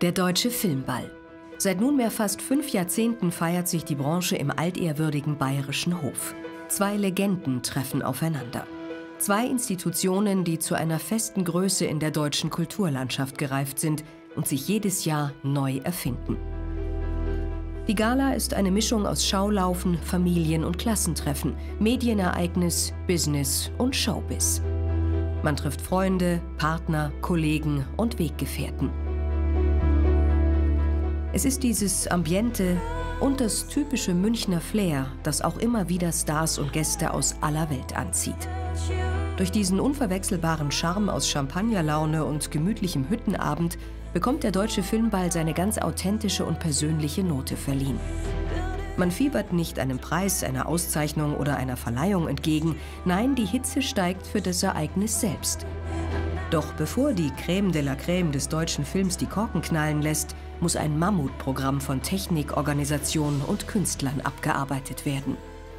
Der Deutsche Filmball. Seit nunmehr fast 5 Jahrzehnten feiert sich die Branche im altehrwürdigen Bayerischen Hof. 2 Legenden treffen aufeinander. 2 Institutionen, die zu einer festen Größe in der deutschen Kulturlandschaft gereift sind und sich jedes Jahr neu erfinden. Die Gala ist eine Mischung aus Schaulaufen, Familien- und Klassentreffen, Medienereignis, Business und Showbiz. Man trifft Freunde, Partner, Kollegen und Weggefährten. Es ist dieses Ambiente und das typische Münchner Flair, das auch immer wieder Stars und Gäste aus aller Welt anzieht. Durch diesen unverwechselbaren Charme aus Champagnerlaune und gemütlichem Hüttenabend bekommt der Deutsche Filmball seine ganz authentische und persönliche Note verliehen. Man fiebert nicht einem Preis, einer Auszeichnung oder einer Verleihung entgegen. Nein, die Hitze steigt für das Ereignis selbst. Doch bevor die Crème de la Crème des deutschen Films die Korken knallen lässt, muss ein Mammutprogramm von Technik, Organisation und Künstlern abgearbeitet werden.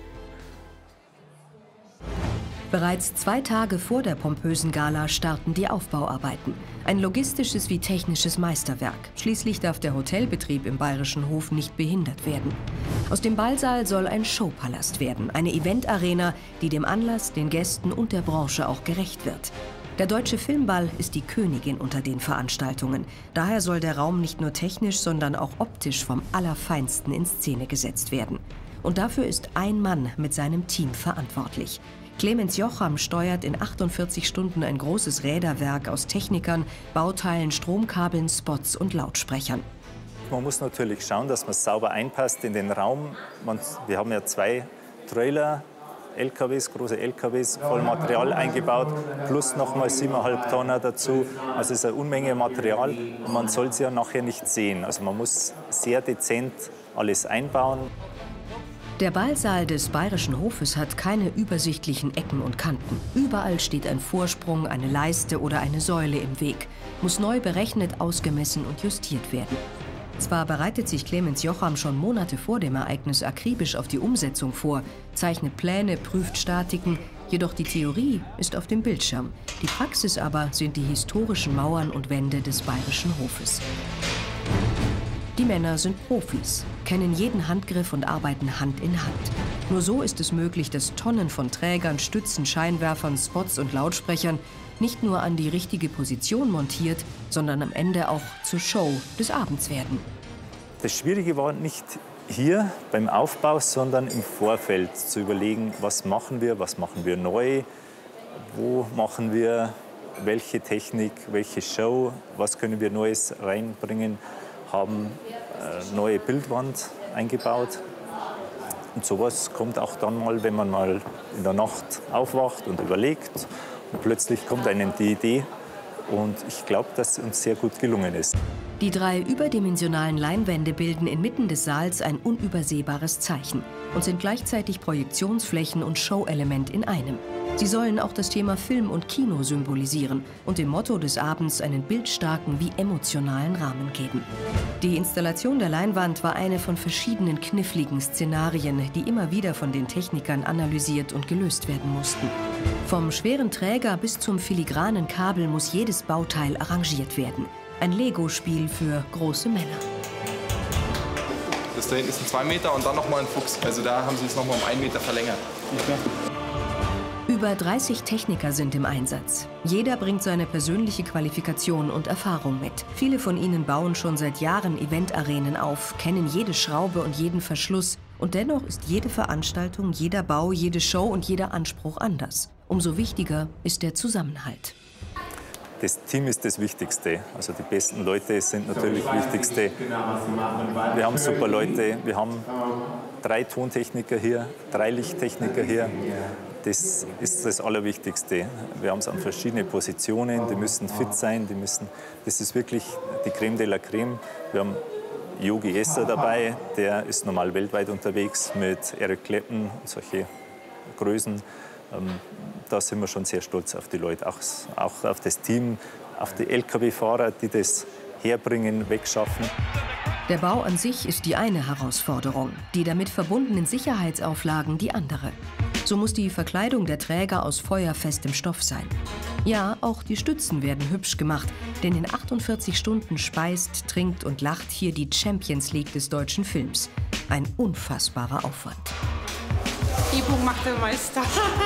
Bereits 2 Tage vor der pompösen Gala starten die Aufbauarbeiten. Ein logistisches wie technisches Meisterwerk. Schließlich darf der Hotelbetrieb im Bayerischen Hof nicht behindert werden. Aus dem Ballsaal soll ein Showpalast werden, eine Eventarena, die dem Anlass, den Gästen und der Branche auch gerecht wird. Der Deutsche Filmball ist die Königin unter den Veranstaltungen. Daher soll der Raum nicht nur technisch, sondern auch optisch vom Allerfeinsten in Szene gesetzt werden. Und dafür ist ein Mann mit seinem Team verantwortlich. Clemens Jocham steuert in 48 Stunden ein großes Räderwerk aus Technikern, Bauteilen, Stromkabeln, Spots und Lautsprechern. Man muss natürlich schauen, dass man es sauber einpasst in den Raum. Wir haben ja 2 Trailer, LKWs, große LKWs, voll Material eingebaut, plus nochmal 7,5 Tonner dazu. Also es ist eine Unmenge Material und man soll es ja nachher nicht sehen. Also man muss sehr dezent alles einbauen. Der Ballsaal des Bayerischen Hofes hat keine übersichtlichen Ecken und Kanten. Überall steht ein Vorsprung, eine Leiste oder eine Säule im Weg. Muss neu berechnet, ausgemessen und justiert werden. Zwar bereitet sich Clemens Jocham schon Monate vor dem Ereignis akribisch auf die Umsetzung vor, zeichnet Pläne, prüft Statiken, jedoch die Theorie ist auf dem Bildschirm. Die Praxis aber sind die historischen Mauern und Wände des Bayerischen Hofes. Die Männer sind Profis, kennen jeden Handgriff und arbeiten Hand in Hand. Nur so ist es möglich, dass Tonnen von Trägern, Stützen, Scheinwerfern, Spots und Lautsprechern nicht nur an die richtige Position montiert, sondern am Ende auch zur Show des Abends werden. Das Schwierige war nicht hier beim Aufbau, sondern im Vorfeld zu überlegen, was machen wir neu, wo machen wir welche Technik, welche Show, was können wir Neues reinbringen, haben eine neue Bildwand eingebaut. Und sowas kommt auch dann mal, wenn man mal in der Nacht aufwacht und überlegt. Und plötzlich kommt einem die Idee und ich glaube, dass es uns sehr gut gelungen ist. Die 3 überdimensionalen Leinwände bilden inmitten des Saals ein unübersehbares Zeichen und sind gleichzeitig Projektionsflächen und Showelement in einem. Sie sollen auch das Thema Film und Kino symbolisieren und dem Motto des Abends einen bildstarken wie emotionalen Rahmen geben. Die Installation der Leinwand war eine von verschiedenen kniffligen Szenarien, die immer wieder von den Technikern analysiert und gelöst werden mussten. Vom schweren Träger bis zum filigranen Kabel muss jedes Bauteil arrangiert werden. Ein Lego-Spiel für große Männer. Das da hinten ist ein 2 Meter und dann nochmal ein Fuchs. Also da haben sie es nochmal um 1 Meter verlängert. Über 30 Techniker sind im Einsatz. Jeder bringt seine persönliche Qualifikation und Erfahrung mit. Viele von ihnen bauen schon seit Jahren Eventarenen auf, kennen jede Schraube und jeden Verschluss. Und dennoch ist jede Veranstaltung, jeder Bau, jede Show und jeder Anspruch anders. Umso wichtiger ist der Zusammenhalt. Das Team ist das Wichtigste. Also die besten Leute sind natürlich das Wichtigste. Wir haben super Leute. Wir haben 3 Tontechniker hier, 3 Lichttechniker hier. Das ist das Allerwichtigste. Wir haben es an verschiedenen Positionen. Die müssen fit sein. Das ist wirklich die Crème de la Crème. Wir haben Yogi Esser dabei. Der ist normal weltweit unterwegs mit Eric Clapton, solche Größen. Da sind wir schon sehr stolz auf die Leute, auch auf das Team, auf die Lkw-Fahrer, die das herbringen, wegschaffen. Der Bau an sich ist die eine Herausforderung, die damit verbundenen Sicherheitsauflagen die andere. So muss die Verkleidung der Träger aus feuerfestem Stoff sein. Ja, auch die Stützen werden hübsch gemacht, denn in 48 Stunden speist, trinkt und lacht hier die Champions League des deutschen Films. Ein unfassbarer Aufwand. Übung macht der Meister.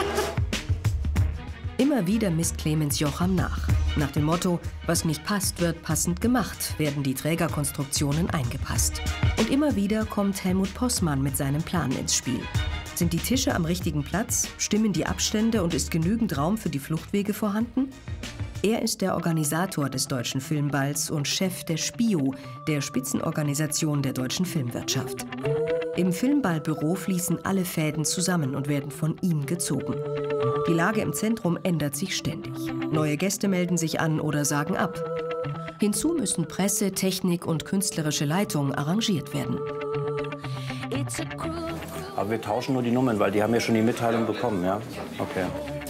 Immer wieder misst Clemens Jocham nach. Nach dem Motto, was nicht passt, wird passend gemacht, werden die Trägerkonstruktionen eingepasst. Und immer wieder kommt Helmut Possmann mit seinem Plan ins Spiel. Sind die Tische am richtigen Platz? Stimmen die Abstände und ist genügend Raum für die Fluchtwege vorhanden? Er ist der Organisator des Deutschen Filmballs und Chef der SPIO, der Spitzenorganisation der deutschen Filmwirtschaft. Im Filmballbüro fließen alle Fäden zusammen und werden von ihm gezogen. Die Lage im Zentrum ändert sich ständig. Neue Gäste melden sich an oder sagen ab. Hinzu müssen Presse, Technik und künstlerische Leitung arrangiert werden. Aber wir tauschen nur die Nummern, weil die haben ja schon die Mitteilung bekommen, ja? Okay.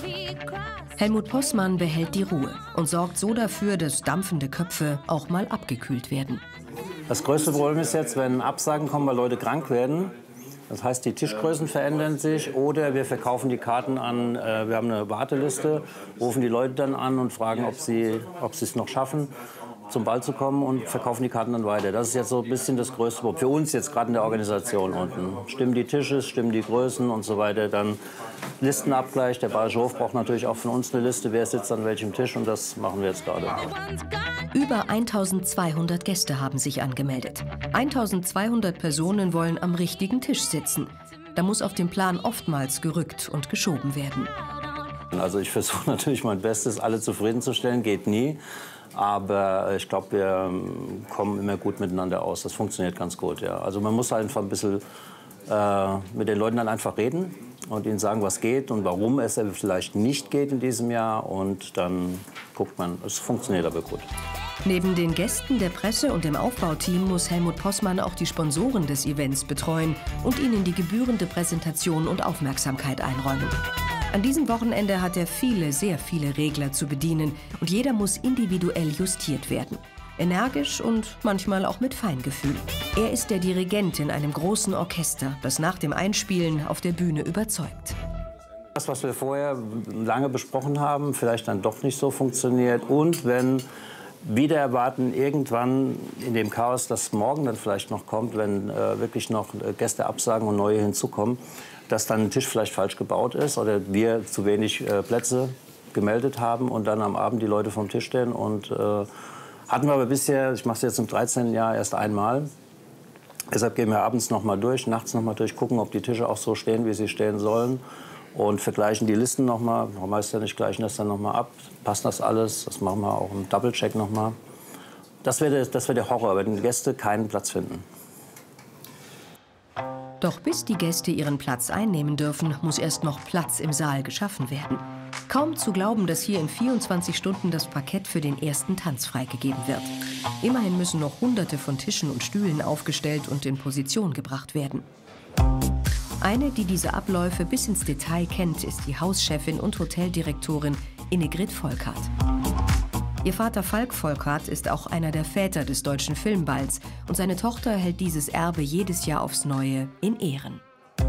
Helmut Possmann behält die Ruhe und sorgt so dafür, dass dampfende Köpfe auch mal abgekühlt werden. Das größte Problem ist jetzt, wenn Absagen kommen, weil Leute krank werden. Das heißt, die Tischgrößen verändern sich oder wir verkaufen die Karten an, wir haben eine Warteliste, rufen die Leute dann an und fragen, ob sie es noch schaffen, zum Ball zu kommen und verkaufen die Karten dann weiter. Das ist jetzt so ein bisschen das größte Problem. Für uns jetzt gerade in der Organisation unten. Stimmen die Tische, stimmen die Größen und so weiter. Dann Listenabgleich. Der Bayerische Hof braucht natürlich auch von uns eine Liste, wer sitzt an welchem Tisch und das machen wir jetzt gerade. Über 1200 Gäste haben sich angemeldet. 1200 Personen wollen am richtigen Tisch sitzen. Da muss auf dem Plan oftmals gerückt und geschoben werden. Also ich versuche natürlich mein Bestes, alle zufriedenzustellen, geht nie. Aber ich glaube, wir kommen immer gut miteinander aus. Das funktioniert ganz gut, ja. Also man muss einfach ein bisschen mit den Leuten dann einfach reden und ihnen sagen, was geht und warum es vielleicht nicht geht in diesem Jahr. Und dann guckt man, es funktioniert aber gut. Neben den Gästen, der Presse und dem Aufbauteam muss Helmut Possmann auch die Sponsoren des Events betreuen und ihnen die gebührende Präsentation und Aufmerksamkeit einräumen. An diesem Wochenende hat er sehr viele Regler zu bedienen und jeder muss individuell justiert werden. Energisch und manchmal auch mit Feingefühl. Er ist der Dirigent in einem großen Orchester, das nach dem Einspielen auf der Bühne überzeugt. Das, was wir vorher lange besprochen haben, vielleicht dann doch nicht so funktioniert. Und wenn wieder erwarten, irgendwann in dem Chaos, das morgen dann vielleicht noch kommt, wenn wirklich noch Gäste absagen und neue hinzukommen, dass dann ein Tisch vielleicht falsch gebaut ist oder wir zu wenig Plätze gemeldet haben und dann am Abend die Leute vom Tisch stehen. Und hatten wir aber bisher, ich mache es jetzt zum 13. Jahr, erst einmal. Deshalb gehen wir abends noch mal durch, nachts noch mal durch, gucken, ob die Tische auch so stehen, wie sie stehen sollen. Und vergleichen die Listen noch mal. Meister nicht gleichen das dann noch mal ab. Passt das alles? Das machen wir auch im Double-Check noch mal. Das wäre der Horror, wenn die Gäste keinen Platz finden. Doch bis die Gäste ihren Platz einnehmen dürfen, muss erst noch Platz im Saal geschaffen werden. Kaum zu glauben, dass hier in 24 Stunden das Parkett für den ersten Tanz freigegeben wird. Immerhin müssen noch Hunderte von Tischen und Stühlen aufgestellt und in Position gebracht werden. Eine, die diese Abläufe bis ins Detail kennt, ist die Hauschefin und Hoteldirektorin Innegrid Volkart. Ihr Vater Falk Volkart ist auch einer der Väter des deutschen Filmballs und seine Tochter hält dieses Erbe jedes Jahr aufs Neue in Ehren.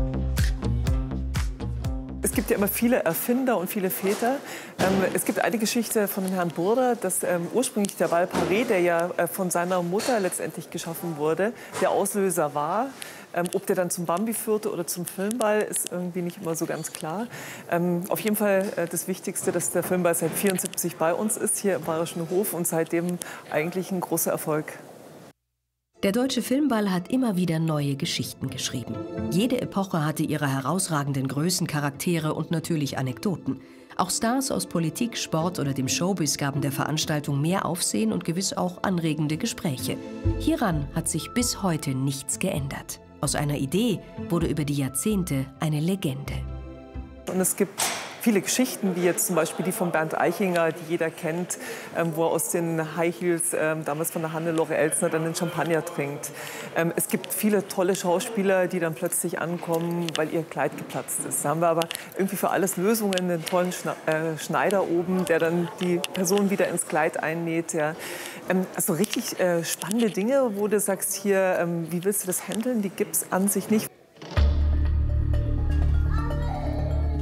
Es gibt ja immer viele Erfinder und viele Väter. Es gibt eine Geschichte von dem Herrn Burda, dass ursprünglich der Ball Paré, der ja von seiner Mutter letztendlich geschaffen wurde, der Auslöser war. Ob der dann zum Bambi führte oder zum Filmball, ist irgendwie nicht immer so ganz klar. Auf jeden Fall das Wichtigste, dass der Filmball seit 1974 bei uns ist, hier im Bayerischen Hof, und seitdem eigentlich ein großer Erfolg. Der Deutsche Filmball hat immer wieder neue Geschichten geschrieben. Jede Epoche hatte ihre herausragenden Größen, Charaktere und natürlich Anekdoten. Auch Stars aus Politik, Sport oder dem Showbiz gaben der Veranstaltung mehr Aufsehen und gewiss auch anregende Gespräche. Hieran hat sich bis heute nichts geändert. Aus einer Idee wurde über die Jahrzehnte eine Legende. Und es gibt viele Geschichten, wie jetzt zum Beispiel die von Bernd Eichinger, die jeder kennt, wo er aus den High Heels, damals von der Hannelore Elsner, dann den Champagner trinkt. Es gibt viele tolle Schauspieler, die dann plötzlich ankommen, weil ihr Kleid geplatzt ist. Da haben wir aber irgendwie für alles Lösungen, einen tollen Schneider oben, der dann die Person wieder ins Kleid einnäht. Ja. Also richtig spannende Dinge, wo du sagst, hier, wie willst du das handeln? Die gibt es an sich nicht.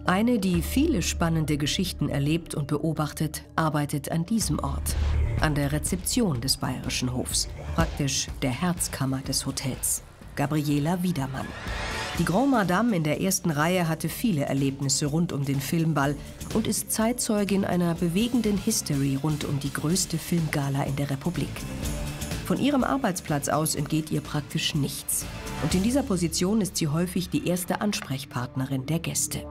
Eine, die viele spannende Geschichten erlebt und beobachtet, arbeitet an diesem Ort. An der Rezeption des Bayerischen Hofs, praktisch der Herzkammer des Hotels. Gabriela Wiedermann. Die Grand Madame in der ersten Reihe hatte viele Erlebnisse rund um den Filmball und ist Zeitzeugin einer bewegenden History rund um die größte Filmgala in der Republik. Von ihrem Arbeitsplatz aus entgeht ihr praktisch nichts. Und in dieser Position ist sie häufig die erste Ansprechpartnerin der Gäste.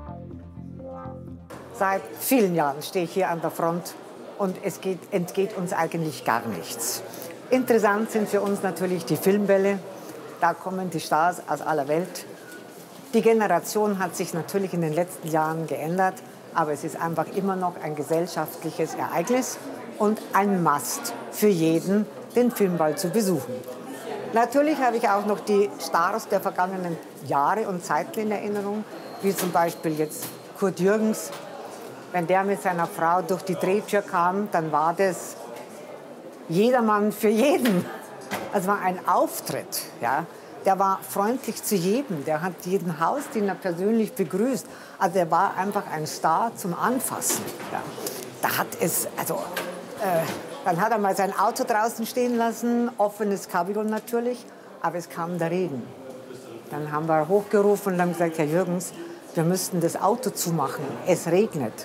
Seit vielen Jahren stehe ich hier an der Front und es entgeht uns eigentlich gar nichts. Interessant sind für uns natürlich die Filmbälle. Da kommen die Stars aus aller Welt. Die Generation hat sich natürlich in den letzten Jahren geändert, aber es ist einfach immer noch ein gesellschaftliches Ereignis und ein Must für jeden, den Filmball zu besuchen. Natürlich habe ich auch noch die Stars der vergangenen Jahre und Zeiten in Erinnerung, wie zum Beispiel jetzt Kurt Jürgens. Wenn der mit seiner Frau durch die Drehtür kam, dann war das jedermann für jeden. Es war ein Auftritt, ja. Der war freundlich zu jedem, der hat jeden Hausdiener persönlich begrüßt. Also er war einfach ein Star zum Anfassen. Ja. Da hat es, dann hat er mal sein Auto draußen stehen lassen, offenes Cabrio natürlich, aber es kam der Regen. Dann haben wir hochgerufen und haben gesagt, Herr Jürgens, wir müssten das Auto zumachen, es regnet.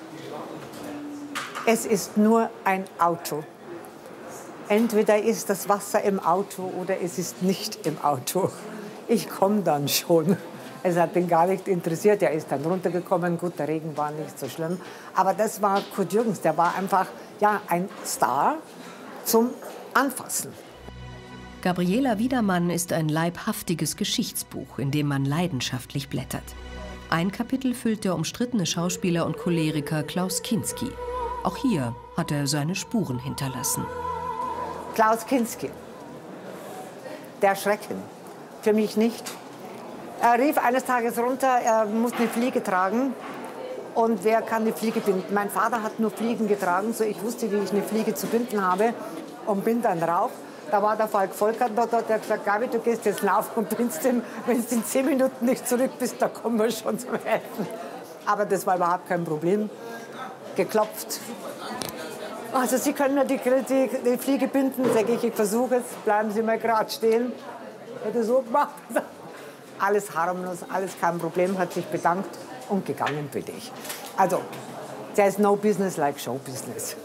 Es ist nur ein Auto. Entweder ist das Wasser im Auto oder es ist nicht im Auto. Ich komme dann schon. Es hat ihn gar nicht interessiert. Er ist dann runtergekommen. Gut, der Regen war nicht so schlimm. Aber das war Kurt Jürgens. Der war einfach ja, ein Star zum Anfassen. Gabriela Wiedermann ist ein leibhaftiges Geschichtsbuch, in dem man leidenschaftlich blättert. Ein Kapitel füllt der umstrittene Schauspieler und Choleriker Klaus Kinski. Auch hier hat er seine Spuren hinterlassen. Klaus Kinski, der Schrecken, für mich nicht. Er rief eines Tages runter, er muss eine Fliege tragen. Und wer kann die Fliege binden? Mein Vater hat nur Fliegen getragen, so ich wusste, wie ich eine Fliege zu binden habe und bin dann rauf. Da war der Falk Volkert dort, der hat gesagt, Gabi, du gehst jetzt rauf und bindst ihn. Wenn du in 10 Minuten nicht zurück bist, da kommen wir schon zum Helfen. Aber das war überhaupt kein Problem. Geklopft. Also Sie können mir die Fliege binden, sage ich versuche es, bleiben Sie mal gerade stehen. Hätte so gemacht. Alles harmlos, alles kein Problem, hat sich bedankt und gegangen bin ich. Also, there's no business like show business.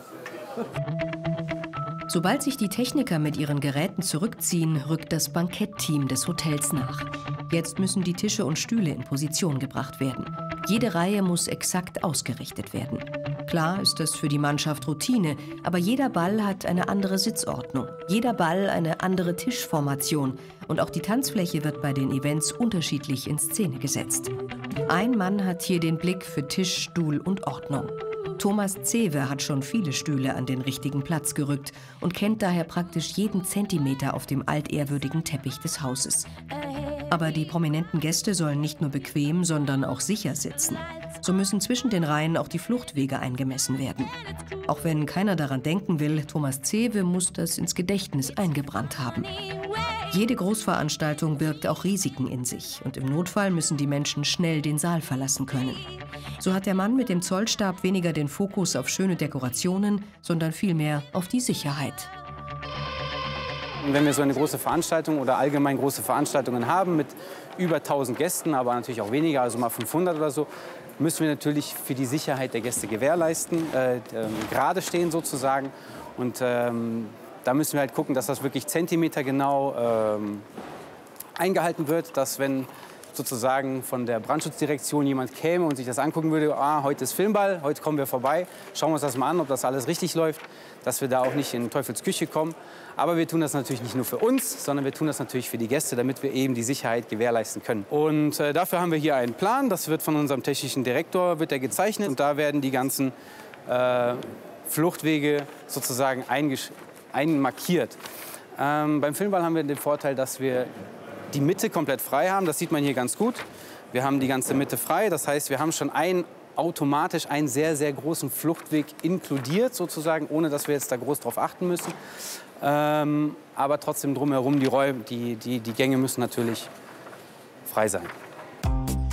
Sobald sich die Techniker mit ihren Geräten zurückziehen, rückt das Bankettteam des Hotels nach. Jetzt müssen die Tische und Stühle in Position gebracht werden. Jede Reihe muss exakt ausgerichtet werden. Klar ist das für die Mannschaft Routine, aber jeder Ball hat eine andere Sitzordnung, jeder Ball eine andere Tischformation und auch die Tanzfläche wird bei den Events unterschiedlich in Szene gesetzt. Ein Mann hat hier den Blick für Tisch, Stuhl und Ordnung. Thomas Zewe hat schon viele Stühle an den richtigen Platz gerückt und kennt daher praktisch jeden Zentimeter auf dem altehrwürdigen Teppich des Hauses. Aber die prominenten Gäste sollen nicht nur bequem, sondern auch sicher sitzen. So müssen zwischen den Reihen auch die Fluchtwege eingemessen werden. Auch wenn keiner daran denken will, Thomas Zewe muss das ins Gedächtnis eingebrannt haben. Jede Großveranstaltung birgt auch Risiken in sich und im Notfall müssen die Menschen schnell den Saal verlassen können. So hat der Mann mit dem Zollstab weniger den Fokus auf schöne Dekorationen, sondern vielmehr auf die Sicherheit. Wenn wir so eine große Veranstaltung oder allgemein große Veranstaltungen haben mit über 1000 Gästen, aber natürlich auch weniger, also mal 500 oder so, müssen wir natürlich für die Sicherheit der Gäste gewährleisten, gerade stehen sozusagen. Und da müssen wir halt gucken, dass das wirklich zentimetergenau eingehalten wird, dass wenn sozusagen von der Brandschutzdirektion jemand käme und sich das angucken würde, heute ist Filmball, heute kommen wir vorbei, schauen wir uns das mal an, ob das alles richtig läuft, dass wir da auch nicht in Teufels Küche kommen. Aber wir tun das natürlich nicht nur für uns, sondern wir tun das natürlich für die Gäste, damit wir eben die Sicherheit gewährleisten können. Und dafür haben wir hier einen Plan, das wird von unserem technischen Direktor wird der gezeichnet und da werden die ganzen Fluchtwege sozusagen einmarkiert. Beim Filmball haben wir den Vorteil, dass wir die Mitte komplett frei haben. Das sieht man hier ganz gut. Wir haben die ganze Mitte frei. Das heißt, wir haben schon automatisch einen sehr, sehr großen Fluchtweg inkludiert, sozusagen, ohne dass wir jetzt da groß drauf achten müssen. Aber trotzdem drumherum, die Gänge müssen natürlich frei sein.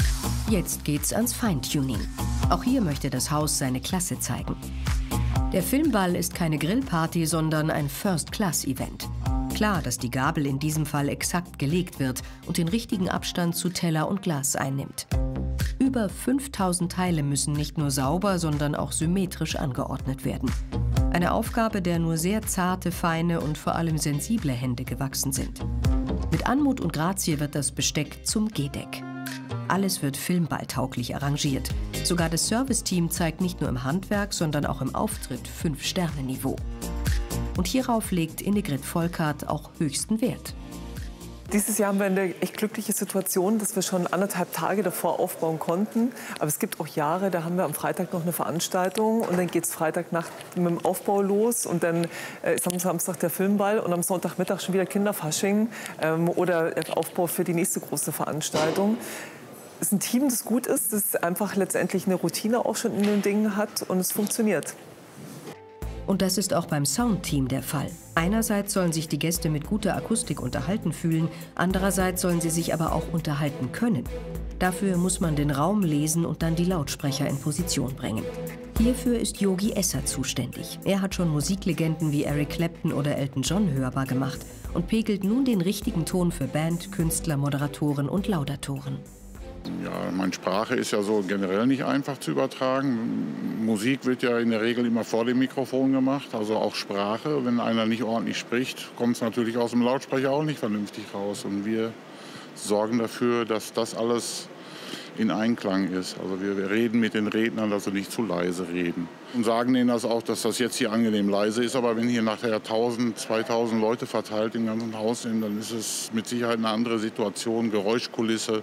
Jetzt geht's ans Feintuning. Auch hier möchte das Haus seine Klasse zeigen. Der Filmball ist keine Grillparty, sondern ein First-Class-Event. Klar, dass die Gabel in diesem Fall exakt gelegt wird und den richtigen Abstand zu Teller und Glas einnimmt. Über 5000 Teile müssen nicht nur sauber, sondern auch symmetrisch angeordnet werden. Eine Aufgabe, der nur sehr zarte, feine und vor allem sensible Hände gewachsen sind. Mit Anmut und Grazie wird das Besteck zum Gehdeck. Alles wird filmballtauglich arrangiert. Sogar das Serviceteam zeigt nicht nur im Handwerk, sondern auch im Auftritt 5-Sterne-Niveau. Und hierauf legt Innegrid Volkart auch höchsten Wert. Dieses Jahr haben wir eine echt glückliche Situation, dass wir schon 1,5 Tage davor aufbauen konnten. Aber es gibt auch Jahre, da haben wir am Freitag noch eine Veranstaltung und dann geht es Freitagnacht mit dem Aufbau los und dann ist am Samstag der Filmball und am Sonntagmittag schon wieder Kinderfasching oder der Aufbau für die nächste große Veranstaltung. Es ist ein Team, das gut ist, das einfach letztendlich eine Routine auch schon in den Dingen hat und es funktioniert. Und das ist auch beim Soundteam der Fall. Einerseits sollen sich die Gäste mit guter Akustik unterhalten fühlen, andererseits sollen sie sich aber auch unterhalten können. Dafür muss man den Raum lesen und dann die Lautsprecher in Position bringen. Hierfür ist Yogi Esser zuständig. Er hat schon Musiklegenden wie Eric Clapton oder Elton John hörbar gemacht und pegelt nun den richtigen Ton für Band, Künstler, Moderatoren und Laudatoren. Ja, meine Sprache ist ja so generell nicht einfach zu übertragen. Musik wird ja in der Regel immer vor dem Mikrofon gemacht, also auch Sprache. Wenn einer nicht ordentlich spricht, kommt es natürlich aus dem Lautsprecher auch nicht vernünftig raus. Und wir sorgen dafür, dass das alles in Einklang ist. Also wir reden mit den Rednern, dass sie nicht zu leise reden. Und sagen denen das auch, dass das jetzt hier angenehm leise ist. Aber wenn hier nachher 1000, 2000 Leute verteilt im ganzen Haus sind, dann ist es mit Sicherheit eine andere Situation, Geräuschkulisse.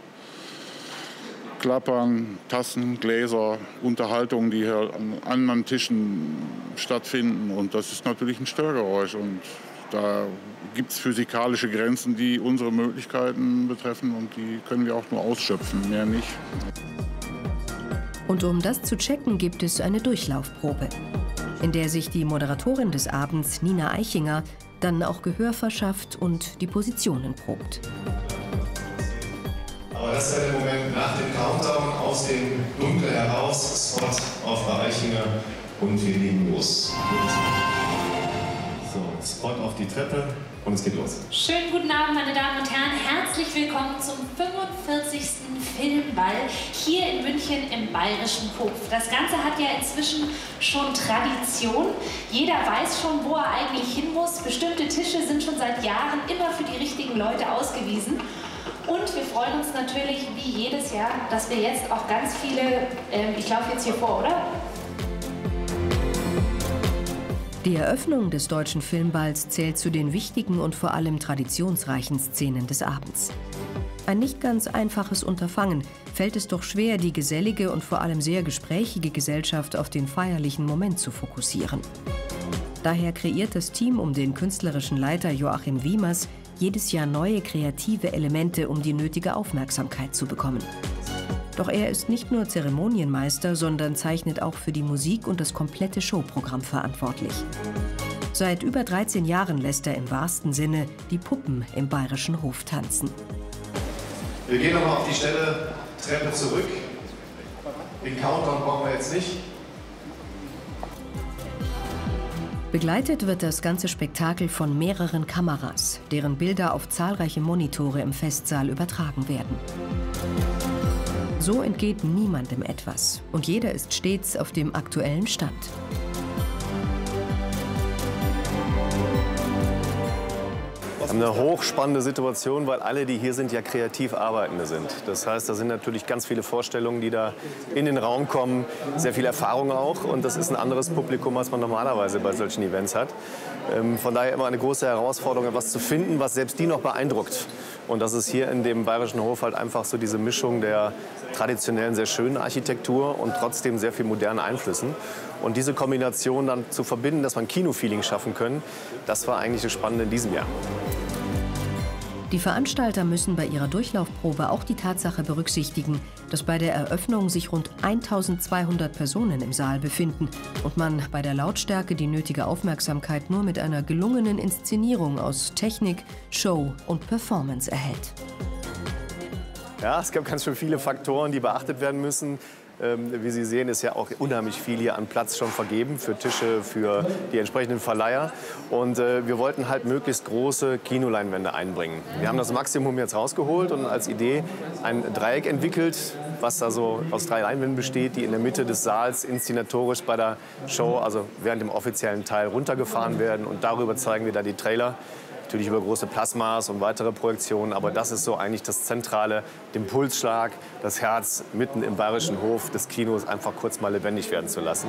Klappern, Tassen, Gläser, Unterhaltungen, die hier an anderen Tischen stattfinden. Und das ist natürlich ein Störgeräusch. Und da gibt es physikalische Grenzen, die unsere Möglichkeiten betreffen. Und die können wir auch nur ausschöpfen, mehr nicht. Und um das zu checken, gibt es eine Durchlaufprobe, in der sich die Moderatorin des Abends, Nina Eichinger, dann auch Gehör verschafft und die Positionen probt. Aber das ist ja der Moment nach dem Countdown aus dem Dunkel heraus, Spot auf Frau Eichinger und wir legen los. So, Spot auf die Treppe und es geht los. Schönen guten Abend, meine Damen und Herren. Herzlich willkommen zum 45. Filmball hier in München im Bayerischen Hof. Das Ganze hat ja inzwischen schon Tradition. Jeder weiß schon, wo er eigentlich hin muss. Bestimmte Tische sind schon seit Jahren immer für die richtigen Leute ausgewiesen. Und wir freuen uns natürlich, wie jedes Jahr, dass wir jetzt auch ganz viele, ich laufe jetzt hier vor, oder? Die Eröffnung des Deutschen Filmballs zählt zu den wichtigen und vor allem traditionsreichen Szenen des Abends. Ein nicht ganz einfaches Unterfangen, fällt es doch schwer, die gesellige und vor allem sehr gesprächige Gesellschaft auf den feierlichen Moment zu fokussieren. Daher kreiert das Team um den künstlerischen Leiter Joachim Wiemers jedes Jahr neue kreative Elemente, um die nötige Aufmerksamkeit zu bekommen. Doch er ist nicht nur Zeremonienmeister, sondern zeichnet auch für die Musik und das komplette Showprogramm verantwortlich. Seit über 13 Jahren lässt er im wahrsten Sinne die Puppen im Bayerischen Hof tanzen. Wir gehen nochmal auf die Stelle, Treppe zurück. Den Countdown brauchen wir jetzt nicht. Begleitet wird das ganze Spektakel von mehreren Kameras, deren Bilder auf zahlreiche Monitore im Festsaal übertragen werden. So entgeht niemandem etwas und jeder ist stets auf dem aktuellen Stand. Wir haben eine hochspannende Situation, weil alle, die hier sind, ja kreativ Arbeitende sind. Das heißt, da sind natürlich ganz viele Vorstellungen, die da in den Raum kommen, sehr viel Erfahrung auch. Und das ist ein anderes Publikum, als man normalerweise bei solchen Events hat. Von daher immer eine große Herausforderung, etwas zu finden, was selbst die noch beeindruckt. Und das ist hier in dem Bayerischen Hof halt einfach so diese Mischung der traditionellen, sehr schönen Architektur und trotzdem sehr viel modernen Einflüssen. Und diese Kombination dann zu verbinden, dass man Kinofeeling schaffen können, das war eigentlich das Spannende in diesem Jahr. Die Veranstalter müssen bei ihrer Durchlaufprobe auch die Tatsache berücksichtigen, dass bei der Eröffnung sich rund 1200 Personen im Saal befinden und man bei der Lautstärke die nötige Aufmerksamkeit nur mit einer gelungenen Inszenierung aus Technik, Show und Performance erhält. Ja, es gab ganz schön viele Faktoren, die beachtet werden müssen. Wie Sie sehen, ist ja auch unheimlich viel hier an Platz schon vergeben für Tische, für die entsprechenden Verleiher. Und wir wollten halt möglichst große Kinoleinwände einbringen. Wir haben das Maximum jetzt rausgeholt und als Idee ein Dreieck entwickelt, was da so aus 3 Leinwänden besteht, die in der Mitte des Saals inszenatorisch bei der Show, also während dem offiziellen Teil, runtergefahren werden. Und darüber zeigen wir da die Trailer. Natürlich über große Plasmas und weitere Projektionen, aber das ist so eigentlich das Zentrale, den Pulsschlag, das Herz mitten im Bayerischen Hof des Kinos einfach kurz mal lebendig werden zu lassen.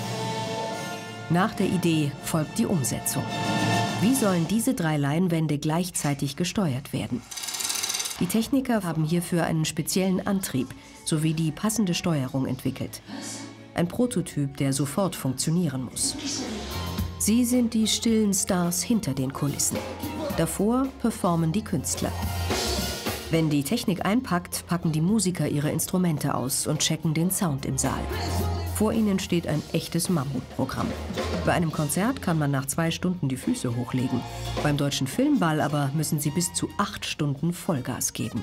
Nach der Idee folgt die Umsetzung. Wie sollen diese 3 Leinwände gleichzeitig gesteuert werden? Die Techniker haben hierfür einen speziellen Antrieb sowie die passende Steuerung entwickelt. Ein Prototyp, der sofort funktionieren muss. Sie sind die stillen Stars hinter den Kulissen. Davor performen die Künstler. Wenn die Technik einpackt, packen die Musiker ihre Instrumente aus und checken den Sound im Saal. Vor ihnen steht ein echtes Mammutprogramm. Bei einem Konzert kann man nach 2 Stunden die Füße hochlegen. Beim Deutschen Filmball aber müssen sie bis zu 8 Stunden Vollgas geben.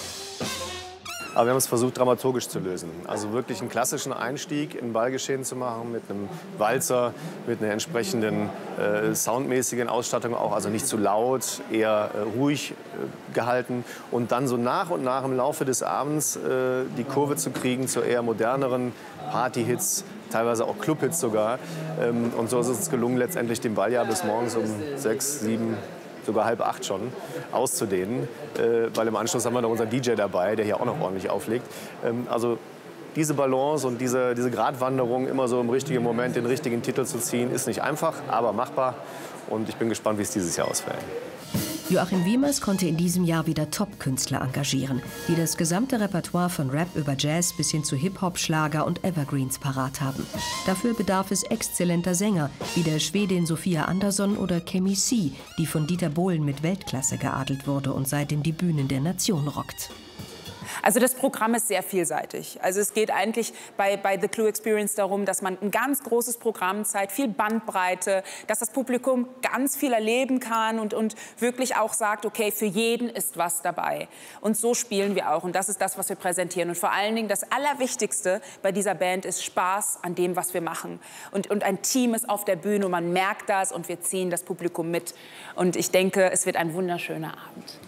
Aber wir haben es versucht, dramaturgisch zu lösen. Also wirklich einen klassischen Einstieg in Ballgeschehen zu machen, mit einem Walzer, mit einer entsprechenden soundmäßigen Ausstattung auch, also nicht zu laut, eher ruhig gehalten. Und dann so nach und nach im Laufe des Abends die Kurve zu kriegen zu eher moderneren Partyhits, teilweise auch Clubhits sogar. Und so ist es gelungen, letztendlich den Ball ja bis morgens um 6, 7, sogar halb 8 schon, auszudehnen. Weil im Anschluss haben wir noch unseren DJ dabei, der hier auch noch ordentlich auflegt. Also diese Balance und diese Gratwanderung, immer so im richtigen Moment den richtigen Titel zu ziehen, ist nicht einfach, aber machbar. Und ich bin gespannt, wie es dieses Jahr ausfällt. Joachim Wiemers konnte in diesem Jahr wieder Top-Künstler engagieren, die das gesamte Repertoire von Rap über Jazz bis hin zu Hip-Hop, Schlager und Evergreens parat haben. Dafür bedarf es exzellenter Sänger, wie der Schwedin Sofia Andersson oder Kemi C, die von Dieter Bohlen mit Weltklasse geadelt wurde und seitdem die Bühnen der Nation rockt. Also das Programm ist sehr vielseitig. Also es geht eigentlich bei The Clue Experience darum, dass man ein ganz großes Programm zeigt, viel Bandbreite, dass das Publikum ganz viel erleben kann und wirklich auch sagt, okay, für jeden ist was dabei. Und so spielen wir auch und das ist das, was wir präsentieren. Und vor allen Dingen das Allerwichtigste bei dieser Band ist Spaß an dem, was wir machen. Und ein Team ist auf der Bühne und man merkt das und wir ziehen das Publikum mit. Und ich denke, es wird ein wunderschöner Abend.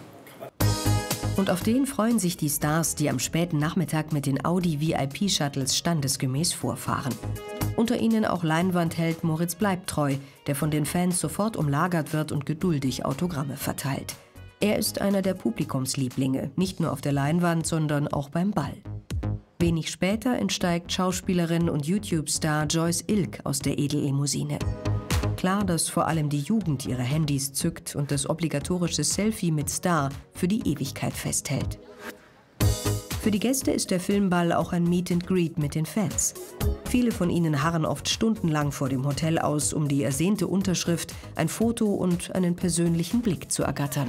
Und auf den freuen sich die Stars, die am späten Nachmittag mit den Audi VIP-Shuttles standesgemäß vorfahren. Unter ihnen auch Leinwandheld Moritz Bleibtreu, der von den Fans sofort umlagert wird und geduldig Autogramme verteilt. Er ist einer der Publikumslieblinge, nicht nur auf der Leinwand, sondern auch beim Ball. Wenig später entsteigt Schauspielerin und YouTube-Star Joyce Ilk aus der Edellimousine. Klar, dass vor allem die Jugend ihre Handys zückt und das obligatorische Selfie mit Star für die Ewigkeit festhält. Für die Gäste ist der Filmball auch ein Meet and Greet mit den Fans. Viele von ihnen harren oft stundenlang vor dem Hotel aus, um die ersehnte Unterschrift, ein Foto und einen persönlichen Blick zu ergattern.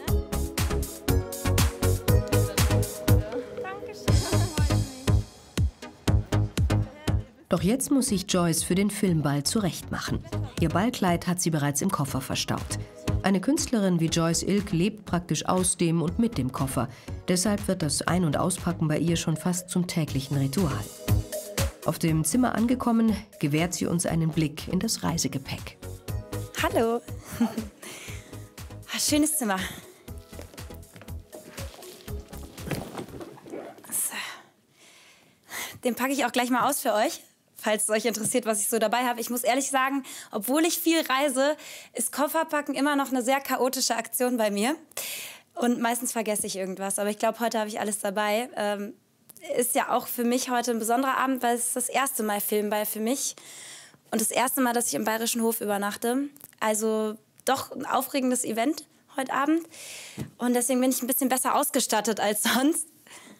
Doch jetzt muss sich Joyce für den Filmball zurechtmachen. Ihr Ballkleid hat sie bereits im Koffer verstaut. Eine Künstlerin wie Joyce Ilk lebt praktisch aus dem und mit dem Koffer. Deshalb wird das Ein- und Auspacken bei ihr schon fast zum täglichen Ritual. Auf dem Zimmer angekommen, gewährt sie uns einen Blick in das Reisegepäck. Hallo. Schönes Zimmer. Den packe ich auch gleich mal aus für euch, falls es euch interessiert, was ich so dabei habe. Ich muss ehrlich sagen, obwohl ich viel reise, ist Kofferpacken immer noch eine sehr chaotische Aktion bei mir. Und meistens vergesse ich irgendwas. Aber ich glaube, heute habe ich alles dabei. Ist ja auch für mich heute ein besonderer Abend, weil es ist das erste Mal Filmball für mich. Und das erste Mal, dass ich im Bayerischen Hof übernachte. Also doch ein aufregendes Event heute Abend. Und deswegen bin ich ein bisschen besser ausgestattet als sonst.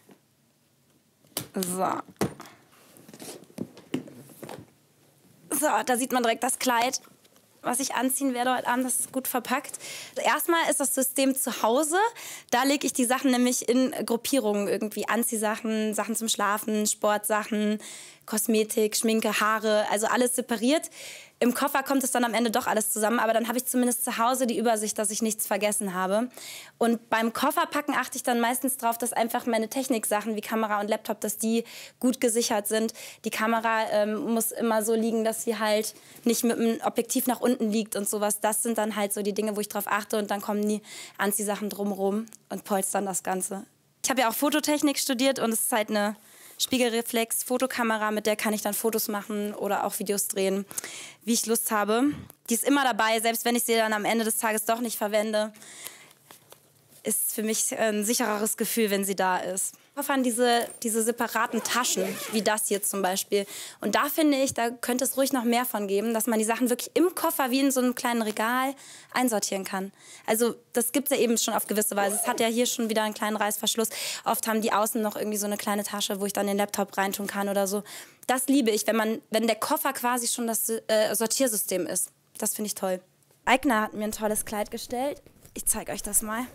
So, da sieht man direkt das Kleid, was ich anziehen werde heute Abend. Das ist gut verpackt. Erstmal ist das System zu Hause. Da lege ich die Sachen nämlich in Gruppierungen irgendwie. Anziehsachen, Sachen zum Schlafen, Sportsachen, Kosmetik, Schminke, Haare, also alles separiert. Im Koffer kommt es dann am Ende doch alles zusammen, aber dann habe ich zumindest zu Hause die Übersicht, dass ich nichts vergessen habe. Und beim Kofferpacken achte ich dann meistens darauf, dass einfach meine Techniksachen wie Kamera und Laptop, dass die gut gesichert sind. Die Kamera muss immer so liegen, dass sie halt nicht mit dem Objektiv nach unten liegt und sowas. Das sind dann halt so die Dinge, wo ich drauf achte, und dann kommen die Anziehsachen drumherum und polstern das Ganze. Ich habe ja auch Fototechnik studiert und es ist halt eine Spiegelreflex-Fotokamera, mit der kann ich dann Fotos machen oder auch Videos drehen, wie ich Lust habe. Die ist immer dabei, selbst wenn ich sie dann am Ende des Tages doch nicht verwende. Ist für mich ein sichereres Gefühl, wenn sie da ist. Koffern diese separaten Taschen, wie das hier zum Beispiel. Und da finde ich, da könnte es ruhig noch mehr von geben, dass man die Sachen wirklich im Koffer wie in so einem kleinen Regal einsortieren kann. Also das gibt es ja eben schon auf gewisse Weise. Es hat ja hier schon wieder einen kleinen Reißverschluss. Oft haben die außen noch irgendwie so eine kleine Tasche, wo ich dann den Laptop reintun kann oder so. Das liebe ich, wenn der Koffer quasi schon das Sortiersystem ist. Das finde ich toll. Eigner hat mir ein tolles Kleid gestellt. Ich zeige euch das mal.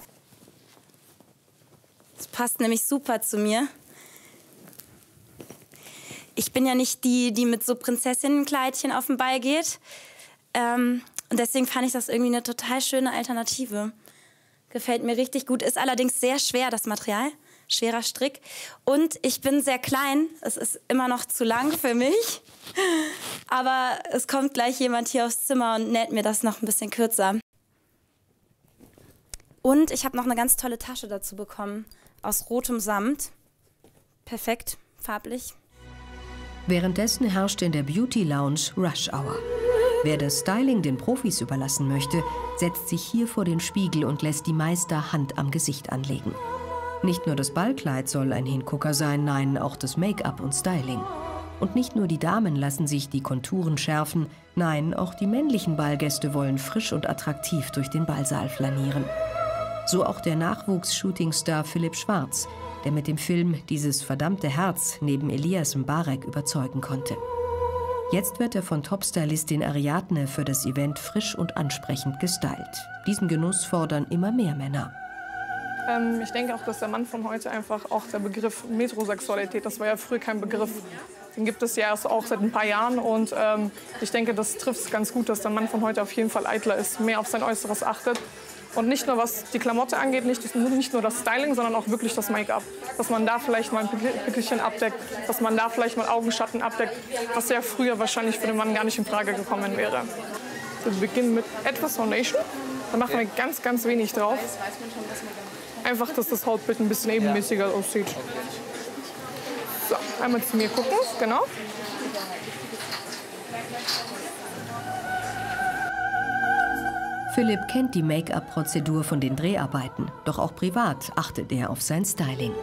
Das passt nämlich super zu mir. Ich bin ja nicht die mit so Prinzessinnenkleidchen auf den Ball geht. Und deswegen fand ich das irgendwie eine total schöne Alternative. Gefällt mir richtig gut. Ist allerdings sehr schwer, das Material. Schwerer Strick. Und ich bin sehr klein. Es ist immer noch zu lang für mich. Aber es kommt gleich jemand hier aufs Zimmer und näht mir das noch ein bisschen kürzer. Und ich habe noch eine ganz tolle Tasche dazu bekommen. Aus rotem Samt. Perfekt, farblich. Währenddessen herrscht in der Beauty Lounge Rush Hour. Wer das Styling den Profis überlassen möchte, setzt sich hier vor den Spiegel und lässt die Meister Hand am Gesicht anlegen. Nicht nur das Ballkleid soll ein Hingucker sein, nein, auch das Make-up und Styling. Und nicht nur die Damen lassen sich die Konturen schärfen, nein, auch die männlichen Ballgäste wollen frisch und attraktiv durch den Ballsaal flanieren. So auch der Nachwuchs-Shootingstar Philipp Schwarz, der mit dem Film Dieses verdammte Herz neben Elias Mbarek überzeugen konnte. Jetzt wird er von Topstylistin Ariadne für das Event frisch und ansprechend gestylt. Diesen Genuss fordern immer mehr Männer. Ich denke auch, dass der Mann von heute einfach auch der Begriff Metrosexualität, das war ja früher kein Begriff, den gibt es ja erst auch seit ein paar Jahren. Und ich denke, das trifft es ganz gut, dass der Mann von heute auf jeden Fall eitler ist, mehr auf sein Äußeres achtet. Und nicht nur was die Klamotte angeht, nicht nur das Styling, sondern auch wirklich das Make-up. Dass man da vielleicht mal ein Pickelchen abdeckt, dass man da vielleicht mal Augenschatten abdeckt, was ja früher wahrscheinlich für den Mann gar nicht in Frage gekommen wäre. Wir beginnen mit etwas Foundation, dann machen wir ganz, ganz wenig drauf. Einfach, dass das Hautbild ein bisschen ebenmäßiger aussieht. So, einmal zu mir gucken, genau. Philipp kennt die Make-up-Prozedur von den Dreharbeiten, doch auch privat achtet er auf sein Styling.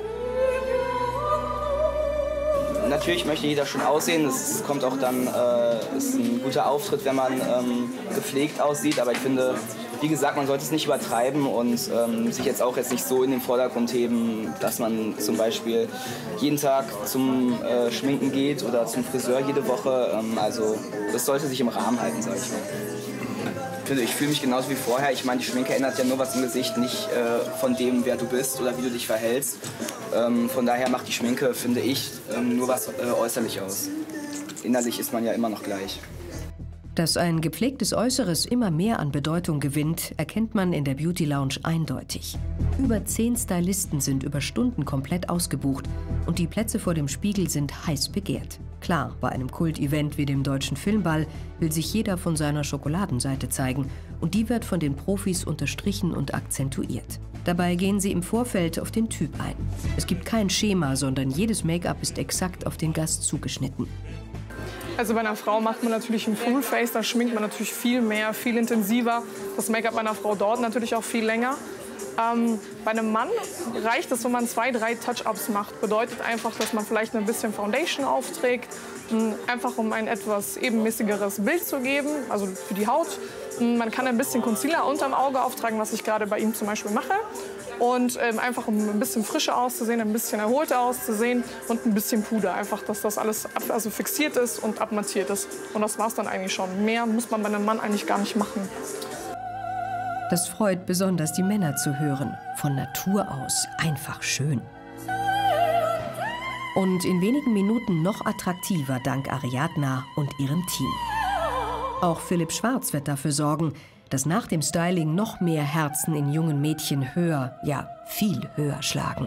Natürlich möchte jeder schön aussehen. Es kommt auch dann, ist ein guter Auftritt, wenn man gepflegt aussieht. Aber ich finde, wie gesagt, man sollte es nicht übertreiben und sich jetzt auch nicht so in den Vordergrund heben, dass man zum Beispiel jeden Tag zum Schminken geht oder zum Friseur jede Woche. Also das sollte sich im Rahmen halten, sage ich mal. Ich fühle mich genauso wie vorher. Ich meine, die Schminke ändert ja nur was im Gesicht, nicht von dem, wer du bist oder wie du dich verhältst. Von daher macht die Schminke, finde ich, nur was äußerlich aus. Innerlich ist man ja immer noch gleich. Dass ein gepflegtes Äußeres immer mehr an Bedeutung gewinnt, erkennt man in der Beauty Lounge eindeutig. Über 10 Stylisten sind über Stunden komplett ausgebucht und die Plätze vor dem Spiegel sind heiß begehrt. Klar, bei einem Kultevent wie dem Deutschen Filmball will sich jeder von seiner Schokoladenseite zeigen und die wird von den Profis unterstrichen und akzentuiert. Dabei gehen sie im Vorfeld auf den Typ ein. Es gibt kein Schema, sondern jedes Make-up ist exakt auf den Gast zugeschnitten. Also bei einer Frau macht man natürlich ein Fullface, da schminkt man natürlich viel mehr, viel intensiver. Das Make-up bei einer Frau dauert natürlich auch viel länger. Bei einem Mann reicht es, wenn man 2, 3 Touch-Ups macht. Bedeutet einfach, dass man vielleicht ein bisschen Foundation aufträgt, einfach um ein etwas ebenmäßigeres Bild zu geben, also für die Haut. Man kann ein bisschen Concealer unterm Auge auftragen, was ich gerade bei ihm zum Beispiel mache. Und einfach um ein bisschen frischer auszusehen, ein bisschen erholter auszusehen und ein bisschen Puder. Einfach, dass das alles fixiert ist und abmattiert ist. Und das war es dann eigentlich schon. Mehr muss man bei einem Mann eigentlich gar nicht machen. Das freut besonders die Männer zu hören. Von Natur aus einfach schön. Und in wenigen Minuten noch attraktiver dank Ariadna und ihrem Team. Auch Philipp Schwarz wird dafür sorgen, dass nach dem Styling noch mehr Herzen in jungen Mädchen höher, ja viel höher schlagen.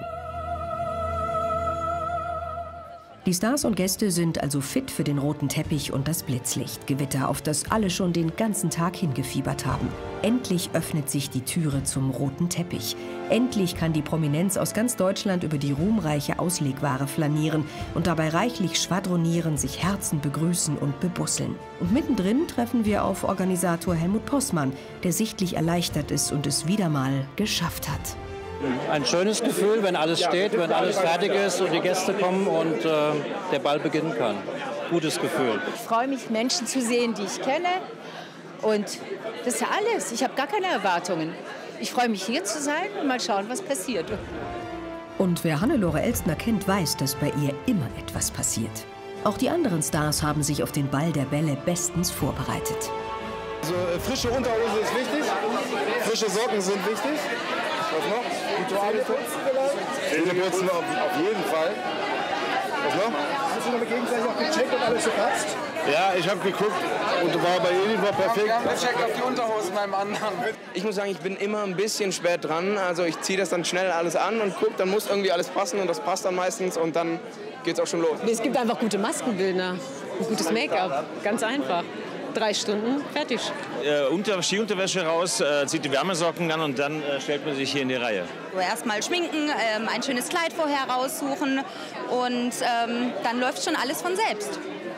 Die Stars und Gäste sind also fit für den roten Teppich und das Blitzlichtgewitter, auf das alle schon den ganzen Tag hingefiebert haben. Endlich öffnet sich die Türe zum roten Teppich. Endlich kann die Prominenz aus ganz Deutschland über die ruhmreiche Auslegware flanieren und dabei reichlich schwadronieren, sich Herzen begrüßen und bebusseln. Und mittendrin treffen wir auf Organisator Helmut Possmann, der sichtlich erleichtert ist und es wieder mal geschafft hat. Ein schönes Gefühl, wenn alles steht, wenn alles fertig ist und die Gäste kommen und der Ball beginnen kann. Gutes Gefühl. Ich freue mich, Menschen zu sehen, die ich kenne. Und das ist ja alles. Ich habe gar keine Erwartungen. Ich freue mich, hier zu sein und mal schauen, was passiert. Und wer Hannelore Elstner kennt, weiß, dass bei ihr immer etwas passiert. Auch die anderen Stars haben sich auf den Ball der Bälle bestens vorbereitet. Also, frische Unterhose ist wichtig, frische Socken sind wichtig. Was noch? Rituale putzen vielleicht? Zähne putzen auf jeden Fall. Was noch? Hast du noch gegenseitig auch gecheckt, ob alles so passt? Ja, ich habe geguckt und war bei jedem war perfekt. Ich habe gecheckt auf die Unterhosen beim anderen. Ich muss sagen, ich bin immer ein bisschen spät dran. Also ich ziehe das dann schnell alles an und gucke, dann muss irgendwie alles passen und das passt dann meistens und dann geht's auch schon los. Es gibt einfach gute Maskenbildner, ein gutes Make-up, ganz einfach. 3 Stunden, fertig. Skiunterwäsche raus, zieht die Wärmesocken an und dann stellt man sich hier in die Reihe. Erstmal schminken, ein schönes Kleid vorher raussuchen und dann läuft schon alles von selbst.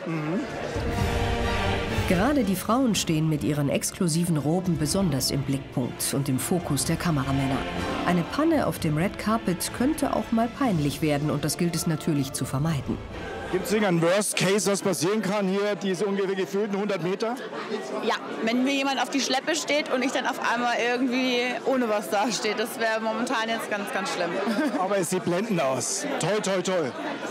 Gerade die Frauen stehen mit ihren exklusiven Roben besonders im Blickpunkt und im Fokus der Kameramänner. Eine Panne auf dem Red Carpet könnte auch mal peinlich werden und das gilt es natürlich zu vermeiden. Gibt es irgendeinen Worst Case, was passieren kann hier, diese ungefähr gefühlten 100 Meter? Ja, wenn mir jemand auf die Schleppe steht und ich dann auf einmal irgendwie ohne was dastehe, das wäre momentan jetzt ganz, ganz schlimm. Aber es sieht blendend aus. Toll, toll, toll.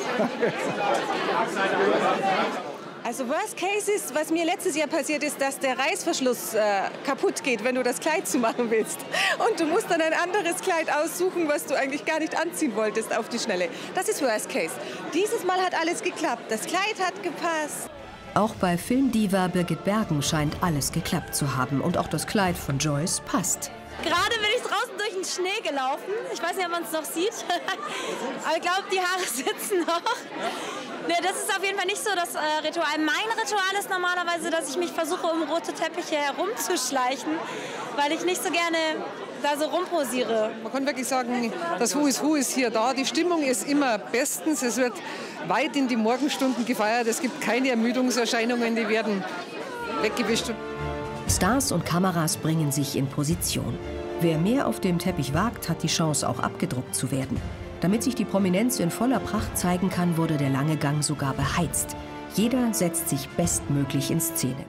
Also Worst Case ist, was mir letztes Jahr passiert ist, dass der Reißverschluss kaputt geht, wenn du das Kleid zumachen willst. Und du musst dann ein anderes Kleid aussuchen, was du eigentlich gar nicht anziehen wolltest auf die Schnelle. Das ist Worst Case. Dieses Mal hat alles geklappt. Das Kleid hat gepasst. Auch bei Filmdiva Birgit Bergen scheint alles geklappt zu haben. Und auch das Kleid von Joyce passt. Gerade bin ich draußen durch den Schnee gelaufen. Ich weiß nicht, ob man es noch sieht. Aber ich glaube, die Haare sitzen noch. Nee, das ist auf jeden Fall nicht so das Ritual. Mein Ritual ist normalerweise, dass ich mich versuche, um rote Teppiche herumzuschleichen, weil ich nicht so gerne da so rumposiere. Man kann wirklich sagen, das Who ist hier da. Die Stimmung ist immer bestens. Es wird weit in die Morgenstunden gefeiert. Es gibt keine Ermüdungserscheinungen, die werden weggewischt. Stars und Kameras bringen sich in Position. Wer mehr auf dem Teppich wagt, hat die Chance, auch abgedruckt zu werden. Damit sich die Prominenz in voller Pracht zeigen kann, wurde der lange Gang sogar beheizt. Jeder setzt sich bestmöglich in Szene.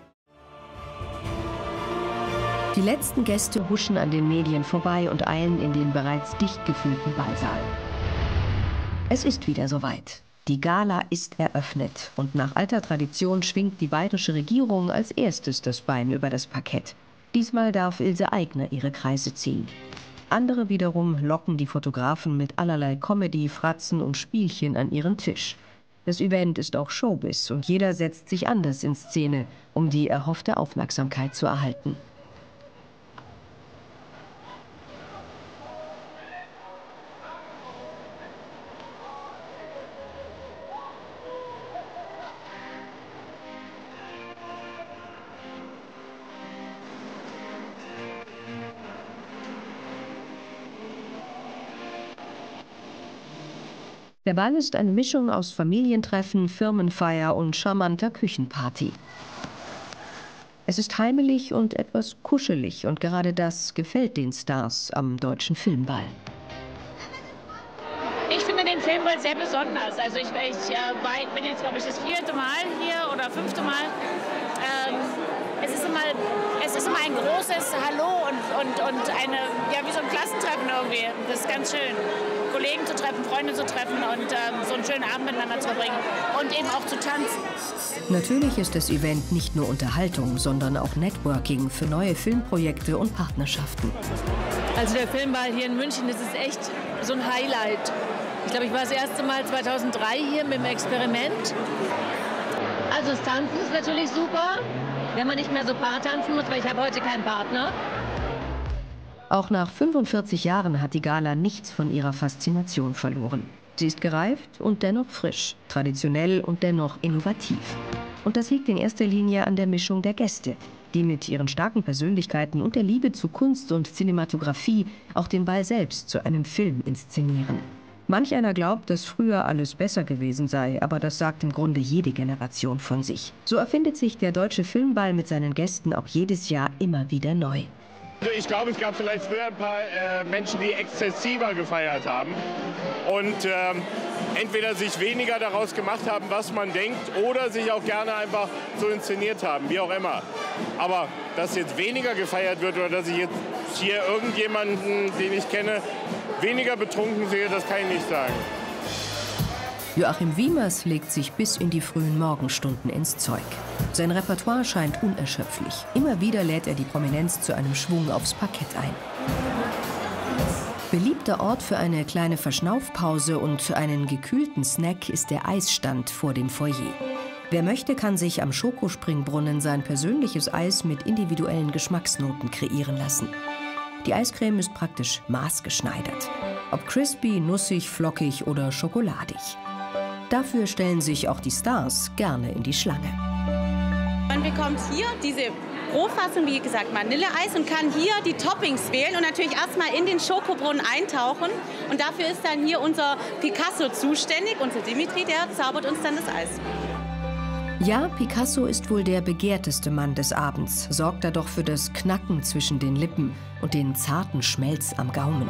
Die letzten Gäste huschen an den Medien vorbei und eilen in den bereits dicht gefüllten Ballsaal. Es ist wieder soweit. Die Gala ist eröffnet und nach alter Tradition schwingt die bayerische Regierung als erstes das Bein über das Parkett. Diesmal darf Ilse Aigner ihre Kreise ziehen. Andere wiederum locken die Fotografen mit allerlei Comedy, Fratzen und Spielchen an ihren Tisch. Das Event ist auch Showbiz und jeder setzt sich anders in Szene, um die erhoffte Aufmerksamkeit zu erhalten. Der Ball ist eine Mischung aus Familientreffen, Firmenfeier und charmanter Küchenparty. Es ist heimelig und etwas kuschelig und gerade das gefällt den Stars am Deutschen Filmball. Ich finde den Filmball sehr besonders. Also ich bin jetzt, glaube ich, das 4. Mal hier oder 5. Mal. Es ist immer ein großes Hallo und eine, ja, wie so ein Klassentreffen irgendwie. Das ist ganz schön. Kollegen zu treffen, Freunde zu treffen und so einen schönen Abend miteinander zu verbringen und eben auch zu tanzen. Natürlich ist das Event nicht nur Unterhaltung, sondern auch Networking für neue Filmprojekte und Partnerschaften. Also der Filmball hier in München, das ist echt so ein Highlight. Ich glaube, ich war das erste Mal 2003 hier mit dem Experiment. Also das Tanzen ist natürlich super, wenn man nicht mehr so Paar tanzen muss, weil ich habe heute keinen Partner. Auch nach 45 Jahren hat die Gala nichts von ihrer Faszination verloren. Sie ist gereift und dennoch frisch, traditionell und dennoch innovativ. Und das liegt in erster Linie an der Mischung der Gäste, die mit ihren starken Persönlichkeiten und der Liebe zu Kunst und Cinematografie auch den Ball selbst zu einem Film inszenieren. Manch einer glaubt, dass früher alles besser gewesen sei, aber das sagt im Grunde jede Generation von sich. So erfindet sich der Deutsche Filmball mit seinen Gästen auch jedes Jahr immer wieder neu. Ich glaube, es gab vielleicht früher ein paar Menschen, die exzessiver gefeiert haben und entweder sich weniger daraus gemacht haben, was man denkt, oder sich auch gerne einfach so inszeniert haben, wie auch immer. Aber dass jetzt weniger gefeiert wird oder dass ich jetzt hier irgendjemanden, den ich kenne, weniger betrunken sehe, das kann ich nicht sagen. Joachim Wiemers legt sich bis in die frühen Morgenstunden ins Zeug. Sein Repertoire scheint unerschöpflich. Immer wieder lädt er die Prominenz zu einem Schwung aufs Parkett ein. Beliebter Ort für eine kleine Verschnaufpause und einen gekühlten Snack ist der Eisstand vor dem Foyer. Wer möchte, kann sich am Schokospringbrunnen sein persönliches Eis mit individuellen Geschmacksnoten kreieren lassen. Die Eiscreme ist praktisch maßgeschneidert. Ob crispy, nussig, flockig oder schokoladig. Dafür stellen sich auch die Stars gerne in die Schlange. Man bekommt hier diese Rohfassung, wie gesagt, Vanilleeis und kann hier die Toppings wählen und natürlich erstmal in den Schokobrunnen eintauchen. Und dafür ist dann hier unser Picasso zuständig, unser Dimitri, der zaubert uns dann das Eis. Ja, Picasso ist wohl der begehrteste Mann des Abends, sorgt er doch für das Knacken zwischen den Lippen und den zarten Schmelz am Gaumen.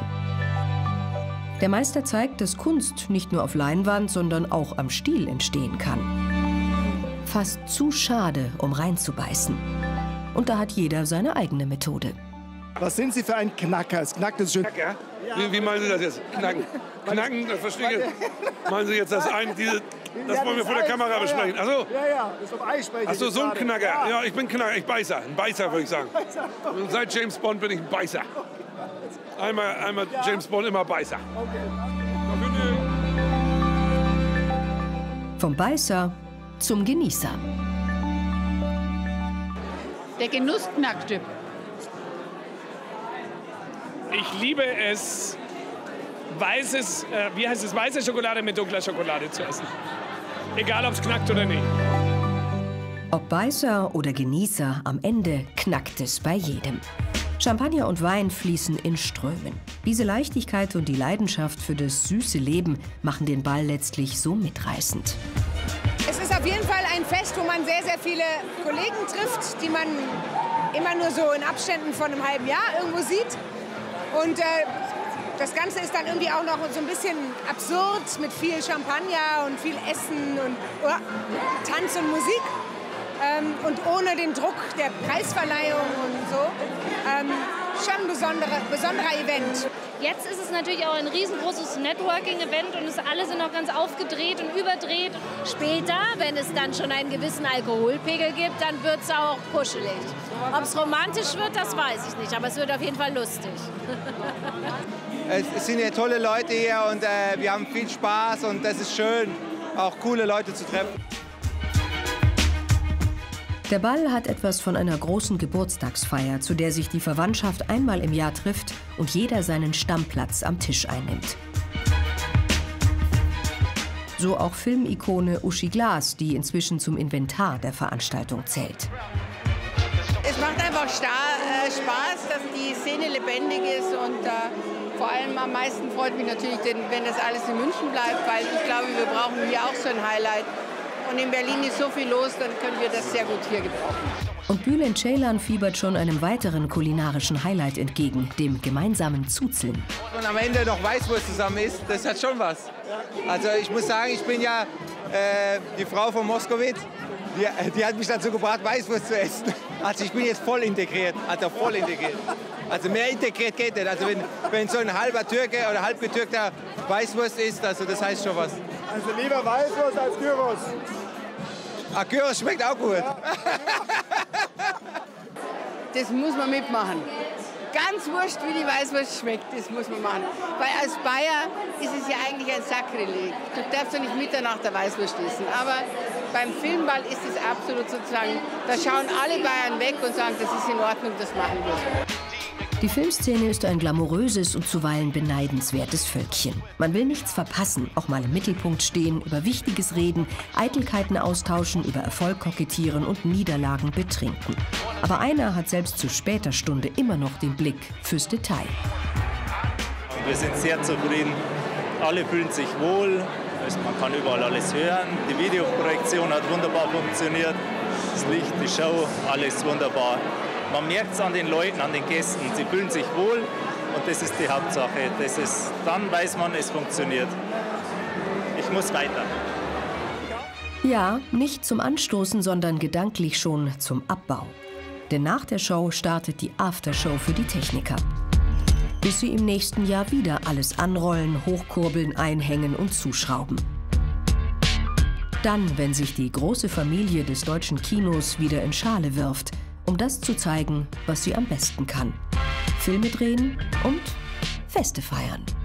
Der Meister zeigt, dass Kunst nicht nur auf Leinwand, sondern auch am Stiel entstehen kann. Fast zu schade, um reinzubeißen. Und da hat jeder seine eigene Methode. Was sind Sie für ein Knacker? Es knackt es schön. Knacker? Wie meinen Sie das jetzt? Knacken? Knacken, das verstehe ich. Meinen Sie jetzt das das wollen wir vor der Kamera besprechen? Ach so. Ja, das ist auf Eis sprechen. Ach so, so ein Knacker. Ja, ich bin Knacker, ich beißer. Ein Beißer, würde ich sagen. Und seit James Bond bin ich ein Beißer. Einmal James Bond, immer Beißer. Vom Beißer zum Genießer. Der Genussknacktyp. Ich liebe es, weiße Schokolade mit dunkler Schokolade zu essen. Egal, ob es knackt oder nicht. Ob Beißer oder Genießer, am Ende knackt es bei jedem. Champagner und Wein fließen in Strömen. Diese Leichtigkeit und die Leidenschaft für das süße Leben machen den Ball letztlich so mitreißend. Es ist auf jeden Fall ein Fest, wo man sehr, sehr viele Kollegen trifft, die man immer nur so in Abständen von einem halben Jahr irgendwo sieht. Und das Ganze ist dann irgendwie auch noch so ein bisschen absurd mit viel Champagner und viel Essen und Tanz und Musik. Und ohne den Druck der Preisverleihung und so. Schon ein besonderer Event. Jetzt ist es natürlich auch ein riesengroßes Networking-Event und alle sind auch ganz aufgedreht und überdreht. Später, wenn es dann schon einen gewissen Alkoholpegel gibt, dann wird es auch kuschelig. Ob es romantisch wird, das weiß ich nicht, aber es wird auf jeden Fall lustig. Es sind ja tolle Leute hier und wir haben viel Spaß und das ist schön, auch coole Leute zu treffen. Der Ball hat etwas von einer großen Geburtstagsfeier, zu der sich die Verwandtschaft einmal im Jahr trifft und jeder seinen Stammplatz am Tisch einnimmt. So auch Filmikone Uschi Glas, die inzwischen zum Inventar der Veranstaltung zählt. Es macht einfach Spaß, dass die Szene lebendig ist und vor allem am meisten freut mich natürlich, wenn das alles in München bleibt, weil ich glaube, wir brauchen hier auch so ein Highlight. Und in Berlin ist so viel los, dann können wir das sehr gut hier gebrauchen. Und Bülent Ceylan fiebert schon einem weiteren kulinarischen Highlight entgegen, dem gemeinsamen Zuzeln. Und am Ende noch Weißwurst zusammen isst, das hat schon was. Also ich muss sagen, ich bin ja die Frau von Moskowitz, die hat mich dazu gebracht, Weißwurst zu essen. Also ich bin jetzt voll integriert, Also mehr integriert geht nicht. Also wenn so ein halber Türke oder halb getürkter Weißwurst isst, also das heißt schon was. Also lieber Weißwurst als Gyros. Gyros schmeckt auch gut. Das muss man mitmachen. ganz wurscht, wie die Weißwurst schmeckt, das muss man machen. Weil als Bayer ist es ja eigentlich ein Sakrileg. Du darfst ja nicht Mitternacht der Weißwurst essen. Aber beim Filmball ist es absolut sozusagen, da schauen alle Bayern weg und sagen, das ist in Ordnung, das machen wir. Die Filmszene ist ein glamouröses und zuweilen beneidenswertes Völkchen. Man will nichts verpassen, auch mal im Mittelpunkt stehen, über Wichtiges reden, Eitelkeiten austauschen, über Erfolg kokettieren und Niederlagen betrinken. Aber einer hat selbst zu später Stunde immer noch den Blick fürs Detail. Wir sind sehr zufrieden. Alle fühlen sich wohl. Also man kann überall alles hören. Die Videoprojektion hat wunderbar funktioniert. Das Licht, die Show, alles wunderbar. Man merkt es an den Leuten, an den Gästen. Sie fühlen sich wohl und das ist die Hauptsache. Dann weiß man, es funktioniert. Ich muss weiter. Ja, nicht zum Anstoßen, sondern gedanklich schon zum Abbau. Denn nach der Show startet die Aftershow für die Techniker. Bis sie im nächsten Jahr wieder alles anrollen, hochkurbeln, einhängen und zuschrauben. Dann, wenn sich die große Familie des deutschen Kinos wieder in Schale wirft, um das zu zeigen, was sie am besten kann. Filme drehen und Feste feiern.